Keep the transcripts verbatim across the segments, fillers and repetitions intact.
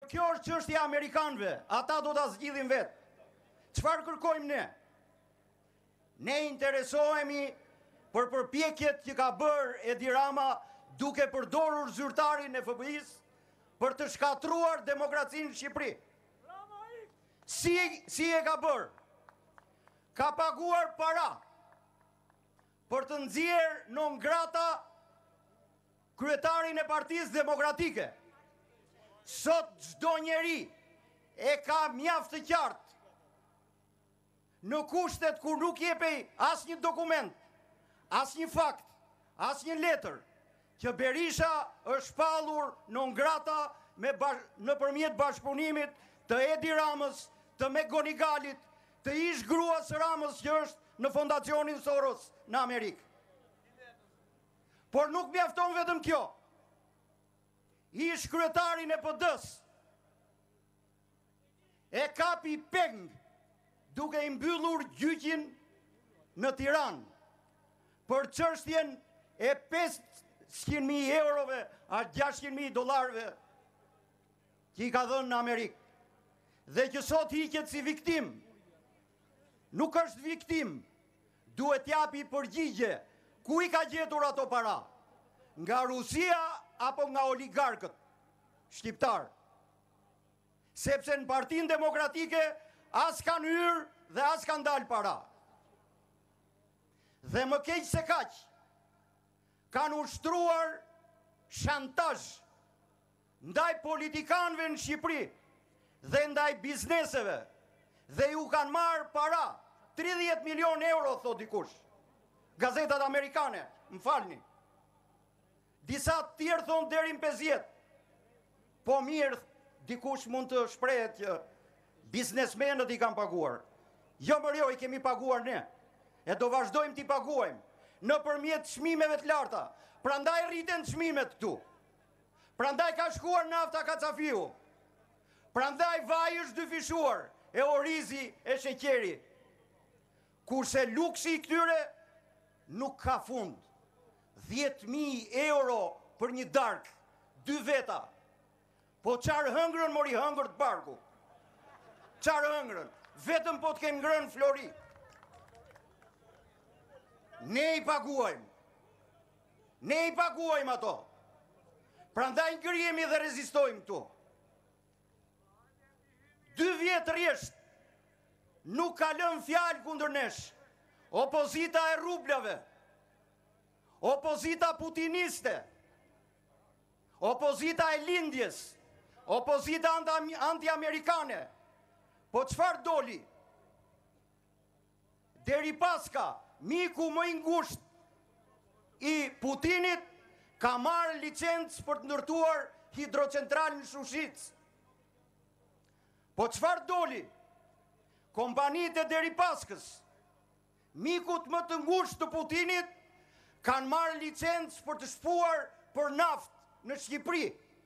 kjo është çështja e amerikanëve, ata do ta zgjidhin vetë. Çfarë kërkojmë ne? Ne interesohemi për përpjekjet që ka bërë Edi Rama duke përdorur zyrtarin e F B I-s për të shkatruar demokracinë në Shqipëri. Si, si e ka bërë? Ka paguar para për të nxjerrë non grata kryetarin e Partisë Demokratike. Sot çdo njeri e ka mjaft të qartë në kushtet kur nuk jepej asnjë dokument, asnjë fakt, asnjë letër, që Berisha është shpallur non grata me bash, nëpërmjet bashkëpunimit të Edi Ramës, të Megonigalit, të ish gruas Ramës që është në fondacionin Soros në Amerikë. Por nuk mjafton vetëm kjo. Ish kryetarin e P D-s e kapi peng duke i mbyllur gjyqin në Tiranë për çështjen e pesëqind mijë eurove a gjashtëqind mijë dollarëve që i ka dhënë në Amerikë. Dhe që sot hiqet si viktim. Nuk është viktim, duhet t'japi përgjigje ku i ka gjetur ato para, nga Rusia apo nga oligarkët shqiptar. Sepse në Partinë Demokratike as kanë hyrë dhe as kanë dalë para. Dhe më keq se kaq, kanë ushtruar shantazh ndaj politikanëve në Shqipëri dhe ndaj bizneseve, dhe ju kanë marë para, tridhjetë milion euro, thot dikush. Gazetat amerikane, më falni. Disa tjerë thonë deri në pesëdhjetë. Po mirë, dikush mund të shprehet që biznesmenët i kanë paguar. Jo më jo, i kemi paguar ne. E do vazhdojmë t'i paguajmë nëpërmjet çmimeve të larta. Prandaj rriten çmimet këtu. Prandaj ka shkuar nafta Kacafiu. Prandaj vaji është dyfishuar, e orizi e sheqeri. Kurse luksi i këtyre nuk ka fund. dhjetë mijë euro për një dark, dy veta. Po qarë hëngrën mori hëngrë të barku. Qarë hëngrën, vetëm po të kenë ngrënë Flori. Ne i paguajmë. Ne i paguajmë ato. Prandaj ngrihemi dhe rezistojmë këtu. Dy vjetë rjesht nuk ka lënë fjalë kundër nesh. Opozita e rublave, opozita putiniste, opozita e lindjes, opozita anti-amerikane. Po çfarë doli? Deripaska, miku më i ngushtë i Putinit, ka marrë licencë për të ndërtuar hidrocentralin në Shushicë. Po çfarë doli? Kompanitë e Deripaskës, mikut më të ngushtë të Putinit, kanë marrë licencë për të shpuar për naftë në Shqipëri,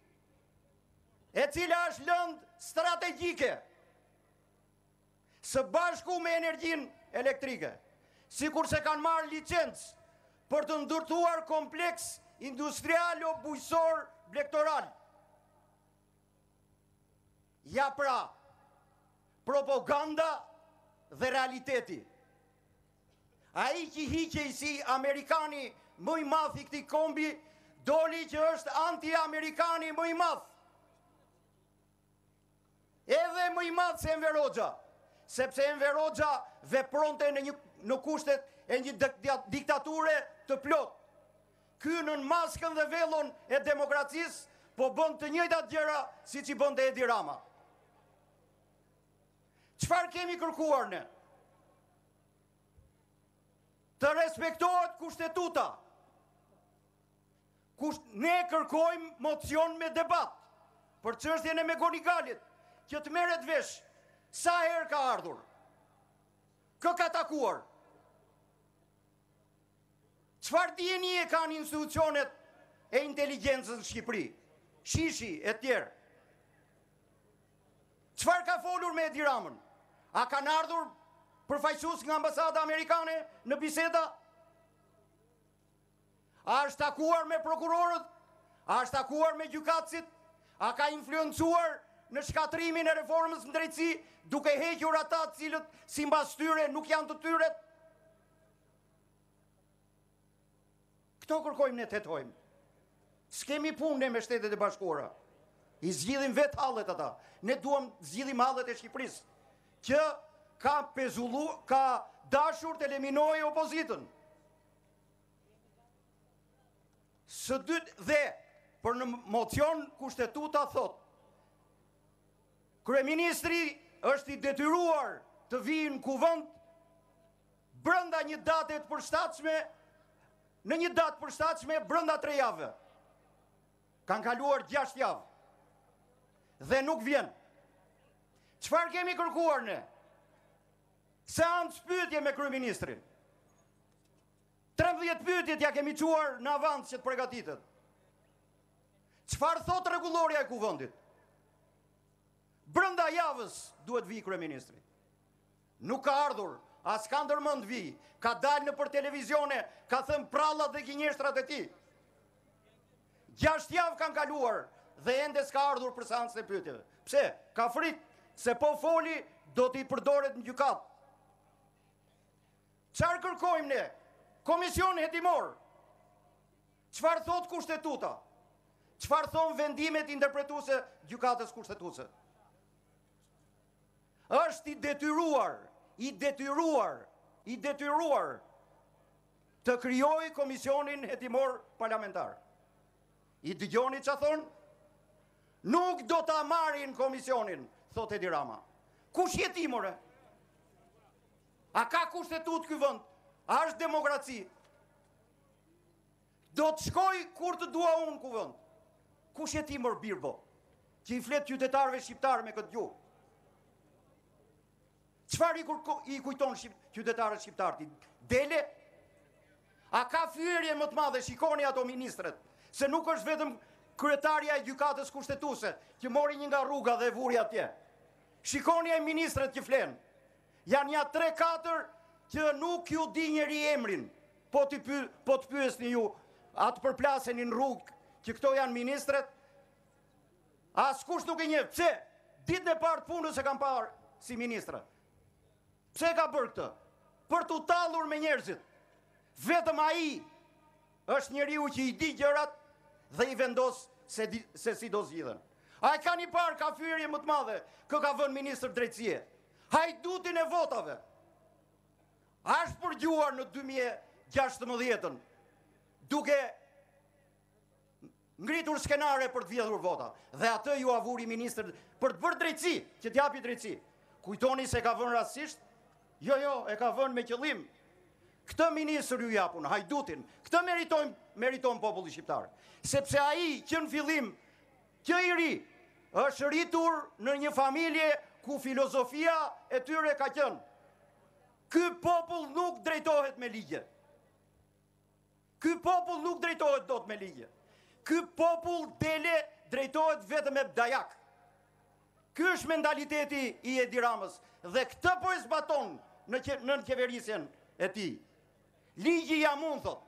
e cila është lëndë strategjike, së bashku me energjinë elektrike, sikur se kanë marrë licencë për të ndërtuar kompleks industrial o bujësor blektoral. Ja pra, propaganda dhe realiteti. Ai që hiqej si Amerikani më i madh i këtij kombi, doli që është anti-Amerikani më i madh. Edhe më i madh se Enver Hoxha, sepse Enver Hoxha vepronte në një në kushtet e një diktature të plot. Ky në maskën dhe vellon e demokracisë, po bën të njëjtat gjëra siç i bënte Edi Rama. Çfarë kemi kërkuar ne? Të respektohet kushtetuta. Kusht, ne kërkojmë mocion me debat për çështjen e Megonigalit, që të merret vesh sa herë ka ardhur, kë ka takuar. Çfarë dieni e kanë institucionet e inteligjencës në Shqipëri, Shishi e tjerë? Çfarë ka folur me Edi Ramën? A kanë ardhur përfaqësues nga ambasada amerikane në biseda? A është takuar me prokurorët? A është takuar me gjykatësit? A ka influencuar në shkatrimin e reformës në drejtësi, duke hequr ata të cilët sipas tyre nuk janë të tyre. Këto kërkojmë ne të hetojmë. S'kemi punë ne me Shtetet e Bashkuara. I zgjidhim vetë hallet ata. Ne duam zgjidhim hallet e Shqipërisë, që ka pezullu, ka dashur të eliminojë opozitën. Së dytë dhe për në mocion kushtetuta thot, kryeministri është i detyruar të vijë në kuvend brenda një date të përshtatshme, në një datë përshtatshme brenda tre javëve. Kanë kaluar gjashtë javë dhe nuk vjen. Çfarë kemi kërkuar ne? Seancë pyetje me kryeministrin. trembëdhjetë pyetje ja kemi çuar në avans që të përgatitet. Çfarë thot rregulloria e kuvendit? Brenda javës duhet vi kryeministri. Nuk ka ardhur, as ka ndërmend vi, ka dalë në për televizione, ka thënë prallat dhe gënjeshtrat e tij. Gjashtë javë kanë kaluar dhe ende s'ka ardhur për seancën e pyetjeve. Pse? Ka frikë se po foli do t'i përdoret në gjykat. Çfarë kërkojmë ne? Komision hetimor. Çfarë thot kushtetuta? Çfarë thon vendimet interpretuese gjykatës kushtetuese? Është i detyruar, i detyruar, i detyruar të krijojë komisionin hetimor parlamentar. I dëgjoni ç'a thon? Nuk do ta marrin komisionin, thot Edi Rama. Kush jetimore? A ka kushtetut ky vend? A është demokraci? Do të shkoj kur të dua unë ku vend. Kush jetimor Birbo? Që i flet qytetarëve shqiptarë me këtë gjuhë. Çfarë i, i kujton shqip, qytetarët shqiptarë? Dele? A ka fyerje më të madhe, shikoni ato ministret, se nuk është vetëm kryetarja e gjykatës kushtetuese që mori një nga rruga dhe vuri atje. Shikoni e ministret që flen. Janë ja tre katër që nuk ju di njëri emrin, po të py, po të pyesni ju, atë përplaseni në rrugë që këto janë ministret. Askush nuk e njeh. Pse? Ditën e parë të punës e kam parë si ministra. Pse ka bërë këtë? Për të tallur me njerëzit. Vetëm ai është njeriu që i di gjërat dhe i vendos se, di, se si do zgjidhen. A e ka një parë ka fyerje më të madhe kë ka vënë ministër drejtësie? Hajdutin e votave. A është përgjuar në dy mijë e gjashtëmbëdhjetë duke ngritur skenare për të vjedhur vota. Dhe atë ju avuri ministër për të bërë drejtësi, që t'japi drejtësi. Kujtoni se ka vënë rastësisht? Jo, jo, e ka vënë me qëllim. Këtë ministër ju japun, hajdutin. Këtë meritojnë, meritojnë populli shqiptar. Sepse ai që në fillim, që i ri, është rritur në një familje ku filozofia e tyre ka qenë. Ky popull nuk drejtohet me ligje. Ky popull nuk drejtohet dot me ligje. Ky popull dele drejtohet vetëm me dajak. Ky është mentaliteti i Edi Ramës dhe këtë po e zbaton në në qeverisjen e tij. Ligji jam unë, thot.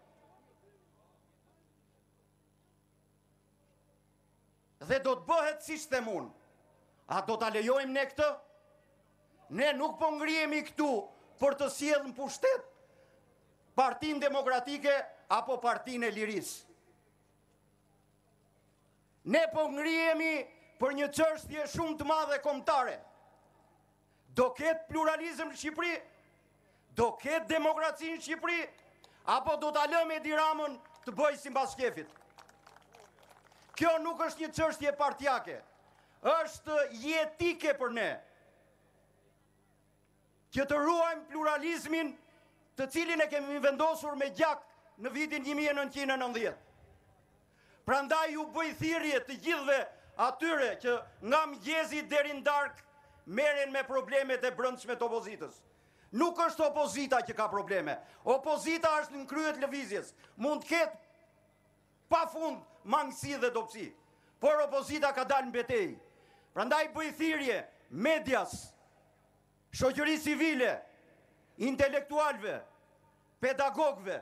Dhe do të bëhet siç them unë. A do ta lejojmë ne këtë? Ne nuk po ngrihemi këtu për të sjellë në pushtet Partinë Demokratike apo Partinë e Lirisë. Ne po ngrihemi për një çështje shumë të madhe kombëtare. Do ketë pluralizëm në Shqipëri? Do ketë demokraci në Shqipëri? Apo do ta lëmë Edi Ramën të bëjë sipas shkefit? Kjo nuk është një çështje partijake. Është jetike për ne. Që të ruajmë pluralizmin të cilin e kemi vendosur me gjak në vitin një mijë e nëntëqind e nëntëdhjetë. Prandaj ju bëj thirrje të gjithëve atyre që nga mëngjesi deri në darkë merren me problemet e brendshme të opozitës. Nuk është opozita që ka probleme. Opozita është në krye të lëvizjes. Mund të ketë pafund mangësi dhe dobësi, por opozita ka dalë në betejë. Prandaj bëj thirrje medias, shoqërisë civile, intelektualëve, pedagogëve,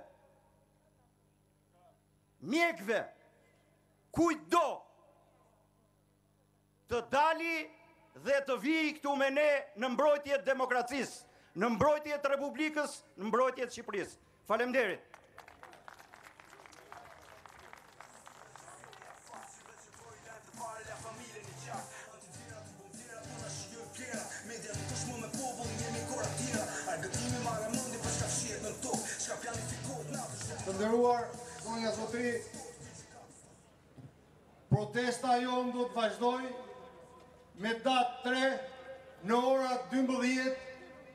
mjekëve, kujtdo të dali dhe të vijë këtu me ne në mbrojtje të demokracisë, në mbrojtje të Republikës, në mbrojtje të Shqipërisë. Faleminderit. Të nderuar, zonja zotëri, protesta jonë do të vazhdoj me datë tre në ora dymbëdhjetë